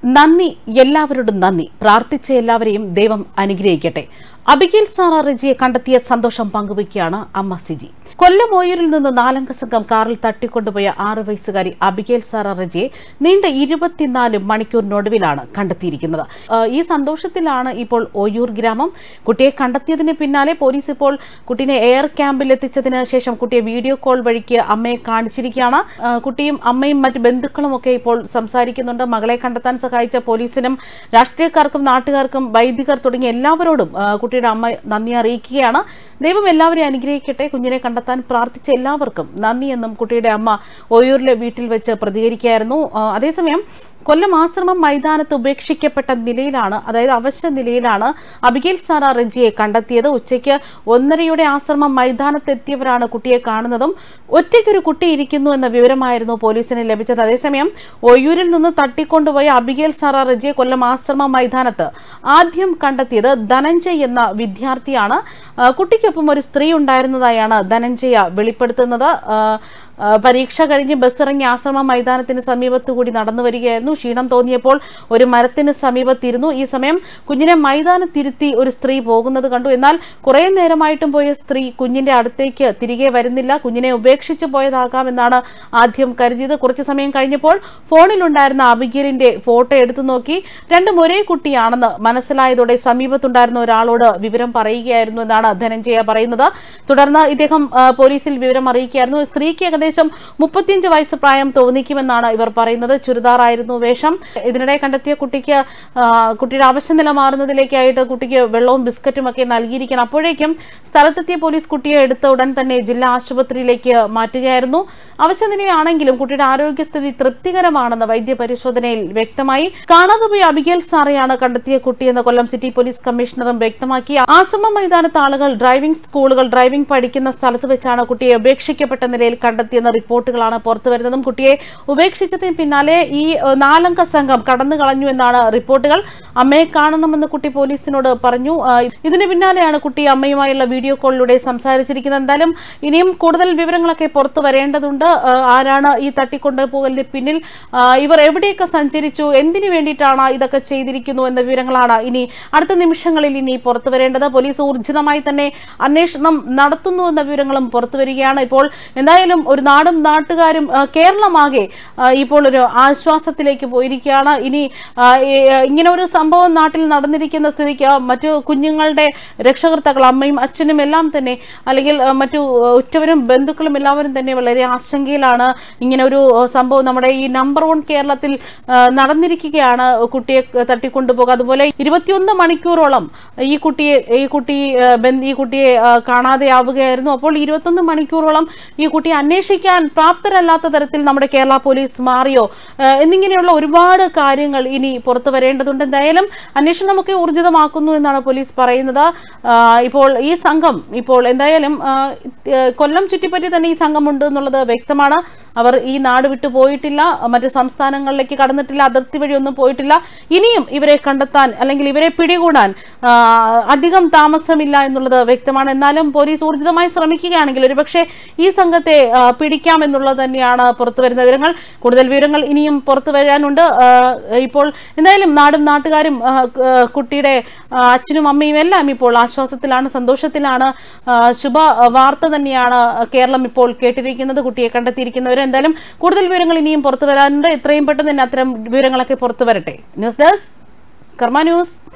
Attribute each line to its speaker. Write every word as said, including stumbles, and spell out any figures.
Speaker 1: നന്ദി, എല്ലാവരോടും നന്ദി. പ്രാർത്ഥിച്ച എല്ലാവരെയും ദൈവം അനുഗ്രഹിക്കട്ടെ. അബിഗേൽ സാറ റെജിയെ കണ്ടെത്തിയ സന്തോഷം പങ്കുവയ്ക്കുകയാണ് അമ്മ സിജി. കൊല്ലം ഓയൂരിൽ നിന്ന് നാലംഗ സംഘം കാറിൽ തട്ടിക്കൊണ്ടുപോയ ആറ് വയസ്സുകാരി അബിഗേൽ സാറ റെജിയെ നീണ്ട ഇരുപത്തിനാല് മണിക്കൂറിനൊടുവിലാണ് കണ്ടെത്തിയിരിക്കുന്നത്. ഈ സന്തോഷത്തിലാണ് ഇപ്പോൾ ഓയൂർ ഗ്രാമം. കുട്ടിയെ കണ്ടെത്തിയതിന് പിന്നാലെ പോലീസ് ഇപ്പോൾ കുട്ടീനെ എയർ ക്യാമ്പിൽ എത്തിച്ചതിന് ശേഷം കുട്ടിയെ വീഡിയോ കോൾ വഴിക്ക് അമ്മയെ കാണിച്ചിരിക്കുകയാണ്. കുട്ടിയും അമ്മയും മറ്റ് ബന്ധുക്കളും ഒക്കെ ഇപ്പോൾ സംസാരിക്കുന്നുണ്ട്. മകളെ കണ്ടെത്താൻ സഹായിച്ച പോലീസിനും രാഷ്ട്രീയക്കാർക്കും നാട്ടുകാർക്കും വൈദികർ തുടങ്ങിയ എല്ലാവരോടും കുട്ടിയുടെ അമ്മ നന്ദി അറിയിക്കുകയാണ്. ദൈവം എല്ലാവരെയും അനുഗ്രഹിക്കട്ടെ. കുഞ്ഞിനെ കണ്ടെത്താൻ പ്രാർത്ഥിച്ച എല്ലാവർക്കും നന്ദിയെന്നും കുട്ടിയുടെ അമ്മ ഓയൂരിലെ വീട്ടിൽ വെച്ച് പ്രതികരിക്കുകയായിരുന്നു. അതേസമയം കൊല്ലം ആശ്രമം മൈതാനത്ത് ഉപേക്ഷിക്കപ്പെട്ട നിലയിലാണ്, അതായത് അവശ്യ നിലയിലാണ് അബിഗേൽ സാറ റെജിയെ കണ്ടെത്തിയത്. ഉച്ചയ്ക്ക് ഒന്നരയുടെ ആശ്രമം മൈതാനത്തെത്തിയവരാണ് കുട്ടിയെ കാണുന്നതും ഒറ്റയ്ക്കൊരു കുട്ടി ഇരിക്കുന്നു എന്ന വിവരമായിരുന്നു പോലീസിന് ലഭിച്ചത്. അതേസമയം ഒയൂരിൽ നിന്ന് തട്ടിക്കൊണ്ടുപോയ അബിഗേൽ സാറ റെജിയെ കൊല്ലം ആശ്രമം മൈതാനത്ത് ആദ്യം കണ്ടെത്തിയത് ധനഞ്ജയ് എന്ന വിദ്യാർത്ഥിയാണ്. കുട്ടിക്കൊപ്പം ഒരു സ്ത്രീ ഉണ്ടായിരുന്നതായാണ് ധനഞ്ജയ വെളിപ്പെടുത്തുന്നത്. പരീക്ഷ കഴിഞ്ഞ് ബസ്സിറങ്ങി ആശ്രമ മൈതാനത്തിന് സമീപത്തുകൂടി നടന്നു വരികയായിരുന്നു. ക്ഷീണം തോന്നിയപ്പോൾ ഒരു മരത്തിന് സമീപത്തിരുന്നു. ഈ സമയം കുഞ്ഞിനെ മൈതാനത്തിരുത്തി ഒരു സ്ത്രീ പോകുന്നത് കണ്ടു. എന്നാൽ കുറെ നേരമായിട്ടും പോയ സ്ത്രീ കുഞ്ഞിന്റെ അടുത്തേക്ക് തിരികെ വരുന്നില്ല. കുഞ്ഞിനെ ഉപേക്ഷിച്ച് പോയതാകാമെന്നാണ് ആദ്യം കരുതിയത്. കുറച്ചു സമയം കഴിഞ്ഞപ്പോൾ ഫോണിലുണ്ടായിരുന്ന അബിഗേലിന്റെ ഫോട്ടോ എടുത്തു നോക്കി രണ്ടും ഒരേ കുട്ടിയാണെന്ന് മനസ്സിലായതോടെ സമീപത്തുണ്ടായിരുന്ന ഒരാളോട് വിവരം പറയുകയായിരുന്നു എന്നാണ് ധനഞ്ജയ പറയുന്നത്. തുടർന്ന് ഇദ്ദേഹം പോലീസിൽ വിവരം അറിയിക്കുകയായിരുന്നു. സ്ത്രീക്ക് ഏകദേശം മുപ്പത്തിയഞ്ച് വയസ്സ് പ്രായം തോന്നിക്കുമെന്നാണ് ഇവർ പറയുന്നത്. ചുരിദാറായിരുന്നു വേഷം. ഇതിനിടെ കണ്ടെത്തിയ കുട്ടിക്ക് കുട്ടിയുടെ അവശനില മാറുന്നതിലേക്കായിട്ട് കുട്ടിക്ക് വെള്ളവും ബിസ്ക്കറ്റും ഒക്കെ നൽകിയിരിക്കണം. അപ്പോഴേക്കും സ്ഥലത്തെത്തിയ പോലീസ് കുട്ടിയെ എടുത്ത ഉടൻ തന്നെ ജില്ലാ ആശുപത്രിയിലേക്ക് മാറ്റുകയായിരുന്നു. അവശനിലയാണെങ്കിലും കുട്ടിയുടെ ആരോഗ്യസ്ഥിതി തൃപ്തികരമാണെന്ന് വൈദ്യപരിശോധനയിൽ വ്യക്തമായി. കാണാതെ പോയ അബിഗേൽ സാറയാണ് കണ്ടെത്തിയ കുട്ടിയെന്ന് കൊല്ലം സിറ്റി പോലീസ് കമ്മീഷണറും വ്യക്തമാക്കി. ആശ്രമ മൈതാനത്ത് ആളുകൾ ഡ്രൈവിംഗ് സ്കൂളുകൾ ഡ്രൈവിംഗ് പഠിക്കുന്ന സ്ഥലത്ത് വെച്ചാണ് കുട്ടിയെ ഉപേക്ഷിക്കപ്പെട്ട നിലയിൽ കണ്ടെത്തിയെന്ന റിപ്പോർട്ടുകളാണ് പുറത്തുവരുന്നതും. കുട്ടിയെ ഉപേക്ഷിച്ചതിന് പിന്നാലെ ഈ നാലംഗ സംഘം കടന്നു കളഞ്ഞു എന്നാണ് റിപ്പോർട്ടുകൾ. അമ്മയെ കാണണമെന്ന് കുട്ടി പോലീസിനോട് പറഞ്ഞു. ഇതിന് പിന്നാലെയാണ് കുട്ടി അമ്മയുമായുള്ള വീഡിയോ കോളിലൂടെ സംസാരിച്ചിരിക്കുന്നത്. എന്തായാലും ഇനിയും കൂടുതൽ വിവരങ്ങളൊക്കെ പുറത്തു വരേണ്ടതുണ്ട്. ആരാണ് ഈ തട്ടിക്കൊണ്ടുപോകലിന് പിന്നിൽ, ഇവർ എവിടെയൊക്കെ സഞ്ചരിച്ചു, എന്തിനു വേണ്ടിയിട്ടാണ് ഇതൊക്കെ ചെയ്തിരിക്കുന്നു എന്ന വിവരങ്ങളാണ് ഇനി അടുത്ത നിമിഷങ്ങളിൽ ഇനി പുറത്തു വരേണ്ടത്. പോലീസ് ഊർജിതമായി തന്നെ അന്വേഷണം നടത്തുന്നു എന്ന വിവരങ്ങളും പുറത്തു വരികയാണ്. ഇപ്പോൾ എന്തായാലും ഒരു നാടും നാട്ടുകാരും കേരളമാകെ ഇപ്പോൾ ഒരു ആശ്വാസത്തിലേക്ക് പോയിരിക്കുകയാണ്. ഇനി ഇങ്ങനെ ഒരു സംഭവം നാട്ടിൽ നടന്നിരിക്കുന്ന സ്ഥിതിക്ക് മറ്റു കുഞ്ഞുങ്ങളുടെ രക്ഷകർത്താക്കൾ അമ്മയും അച്ഛനും എല്ലാം തന്നെ, അല്ലെങ്കിൽ മറ്റു ഉറ്റവരും ബന്ധുക്കളും എല്ലാവരും തന്നെ വളരെ ആശങ്കയിലാണ്. ഇങ്ങനെ ഒരു സംഭവം നമ്മുടെ ഈ നമ്പർ വൺ കേരളത്തിൽ നടന്നിരിക്കുകയാണ്. കുട്ടിയെ തട്ടിക്കൊണ്ടുപോകുക, അതുപോലെ ഇരുപത്തിയൊന്ന് മണിക്കൂറോളം ഈ കുട്ടിയെ ഈ കുട്ടി ഈ കുട്ടിയെ കാണാതെയാവുകയായിരുന്നു. അപ്പോൾ ഇരുപത്തൊന്ന് മണിക്കൂറോളം ഈ കുട്ടിയെ അന്വേഷിക്കാൻ പ്രാപ്തരല്ലാത്ത തരത്തിൽ നമ്മുടെ കേരള പോലീസ് മാറിയോ എന്നിങ്ങനെയുള്ള ഒരുപാട് കാര്യങ്ങൾ ഇനി പുറത്തു വരേണ്ടതുണ്ട്. എന്തായാലും അന്വേഷണമൊക്കെ ഊർജിതമാക്കുന്നു എന്നാണ് പോലീസ് പറയുന്നത്. ഇപ്പോൾ ഈ സംഘം ഇപ്പോൾ എന്തായാലും കൊല്ലം ചുറ്റിപ്പറ്റി തന്നെ ഈ സംഘമുണ്ട് എന്നുള്ളത് വ്യക്തമാണ്. അവർ ഈ നാട് വിട്ടു പോയിട്ടില്ല, മറ്റ് സംസ്ഥാനങ്ങളിലേക്ക് കടന്നിട്ടില്ല, അതിർത്തി വഴി ഒന്നും പോയിട്ടില്ല. ഇനിയും ഇവരെ കണ്ടെത്താൻ അല്ലെങ്കിൽ ഇവരെ പിടികൂടാൻ അധികം താമസമില്ല എന്നുള്ളത് വ്യക്തമാണ്. എന്നാലും പോലീസ് ഊർജിതമായി ശ്രമിക്കുകയാണെങ്കിൽ ഒരുപക്ഷെ ഈ സംഘത്തെ പിടിക്കാമെന്നുള്ളത് തന്നെയാണ് പുറത്തു വരുന്ന വിവരങ്ങൾ. കൂടുതൽ വിവരങ്ങൾ ഇനിയും പുറത്തു വരാനുണ്ട്. ഇപ്പോൾ എന്തായാലും നാടും നാട്ടുകാരും കുട്ടിയുടെ അച്ഛനും അമ്മയും എല്ലാം ഇപ്പോൾ ആശ്വാസത്തിലാണ്, സന്തോഷത്തിലാണ്. ശുഭ വാർത്ത തന്നെയാണ് കേരളം ഇപ്പോൾ കേട്ടിരിക്കുന്നത്. കുട്ടിയെ കണ്ടെത്തിയിരിക്കുന്നവർ എന്തായാലും കൂടുതൽ വിവരങ്ങൾ ഇനിയും പുറത്തു വരാനുണ്ട്. എത്രയും പെട്ടെന്ന് തന്നെ അത്തരം വിവരങ്ങളൊക്കെ പുറത്തു വരട്ടെ. News desk Karma news.